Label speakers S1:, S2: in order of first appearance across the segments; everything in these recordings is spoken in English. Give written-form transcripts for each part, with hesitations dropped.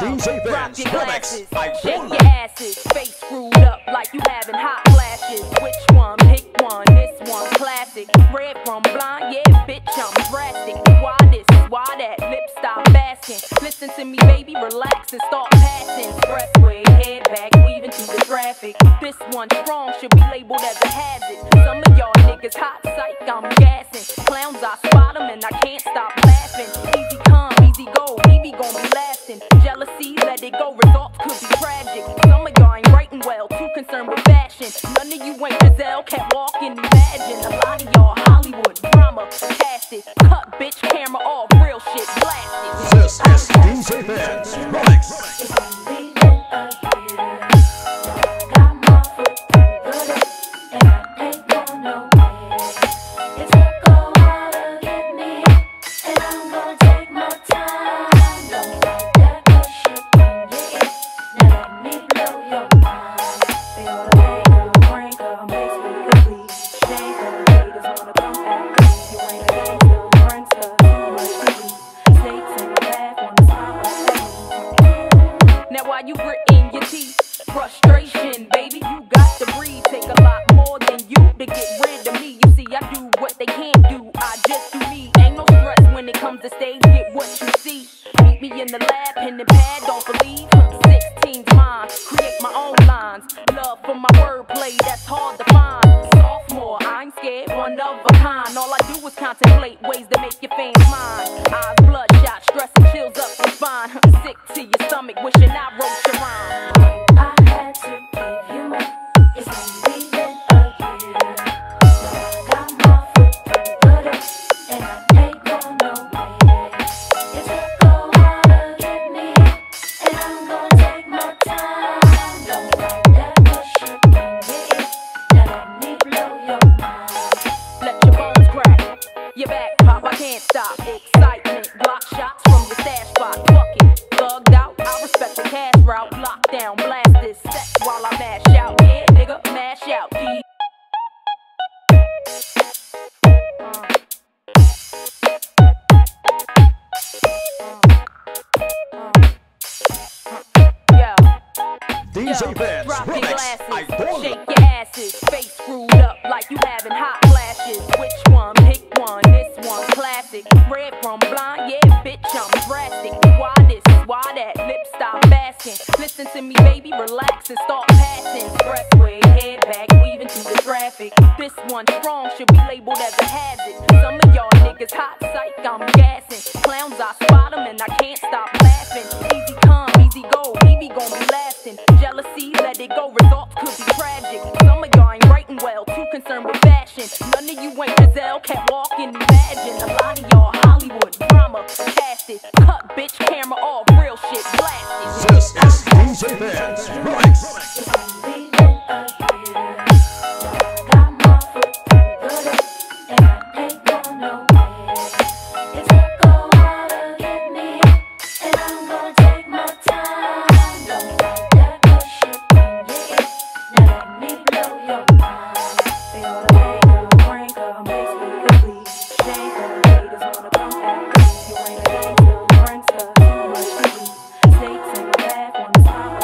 S1: DJ
S2: Drop your glasses,
S1: I
S2: shake your asses, face screwed up like you having hot flashes. Which one? Pick one. This one classic. Red from blind, yeah, bitch, I'm drastic. Why this? Why that? Lip stop basking. Listen to me, baby, relax and start passing. Expressway, head back, weaving through the traffic. This one strong should be labeled as a hazard. Some of y'all niggas hot psych, I'm gassing. Clowns, I spot them and I can't stop laughing. Easy come, easy go, Evie gon' be lasting. Jealousy, let it go, results could be tragic. Some of y'all ain't writing well, too concerned with fashion. None of you ain't Giselle, can't walk and imagine. A lot of y'all Hollywood drama, cast it. Cut bitch, camera off, real shit, blast it.
S1: This is DJ Benz Remix.
S2: Now while you gritting your teeth, frustration, baby, you got to breathe. Take a lot more than you to get rid of me. You see, I do what they can't do, I just do me. Ain't no stress when it comes to stage, get what you see. Meet me in the lab, pen and pad, don't believe. 16's mine, create my own lines. Love for my wordplay, that's hard to find. Sophomore, I ain't scared, one of a kind. All I do is contemplate ways to make your fans mine. Eyes bloodshot, stress and chills up your spine. Sick to your stomach, wishing I wrote your rhyme.
S3: I had to give you more. It's been leaving again. I got my foot on the deck, and I ain't going nowhere. It took a while to get me, and I'm gonna take my time. Don't let that push up and get it. Now let me blow your mind.
S2: Let your bones crack, your back pop, I can't stop. Excitement, block shots from your stash spot. Fuck it, thugged out, I respect the cash route. Lockdown, blast this set while I mash out. Yeah, nigga, mash out. Yeah.
S1: DJ Benz
S2: Drop your
S1: Remix.
S2: glasses,
S1: I
S2: shake your asses, face screwed up like you having hot flashes. Which one? Pick one. This one classic. Red from blind, yeah, bitch, I'm drastic. Why this? Why that? Lip stop basking. Listen to me, baby, relax and start passing. Expressway, head back, weaving through the traffic. This one strong should be labeled as a hazard. Some of y'all niggas hot psych, I'm gassing. Clowns, I spot them and I can't stop laughing. Easy come, easy go, Evie gon' be lasting. Jealousy, let it go, results could be tragic. Some of y'all ain't writing well, too concerned with fashion. None of you ain't Giselle, can't walk and imagine. A lot of y'all Hollywood drama, cast it. Cut bitch, camera off, real shit, blast it.
S1: This is DJ Benz Remix.
S3: It's been leaving again. I got my foot on the deck, and I ain't going nowhere. It took a while to get me, and I'm gonna take my time. Don't let that push up and get it. Now let me blow your mind. They all make her, drink her, makes me complete. Shake her, haters wanna come at me. You ain't a gangster, prankster, too much to do. Snakes in the back, wanna stop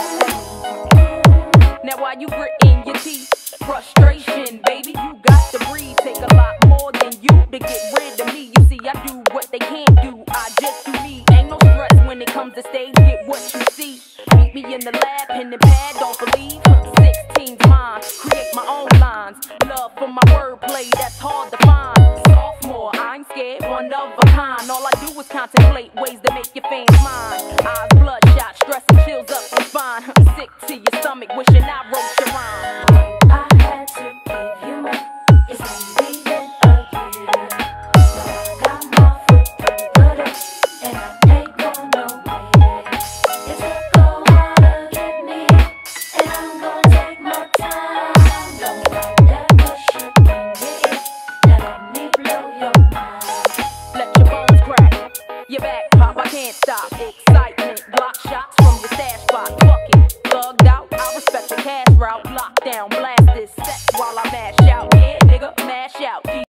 S3: at me.
S2: Now while you gritting your teeth, frustration, baby, you got to breathe. Take a lot more than you to get rid of me. You see, I do what they can't do, I just do me. Ain't no stress when it comes to stage, get what you see. Meet me in the lab, pen and pad, don't believe. 16's mine, create my own lines. Love for my wordplay, that's hard to find. Sophomore, I ain't scared, one of a kind. All I do is contemplate ways to make your fans mine. Eyes bloodshot, stress and chills up your spine. Sick to your stomach, wishing I wrote your rhyme.
S3: I had to give you more. It's been leaving again. I got my foot on the deck, and I ain't going nowhere. It took a while to get me, and I'm gonna take my time. Don't let that push up and get it. Now let me blow your mind.
S2: Let your bones crack, your back pop, I can't stop. Excitement, block shots from your stash spot. Fuck it, thugged out, I respect the cash route. Lockdown, blast this set while I mash out. Yeah, nigga, mash out.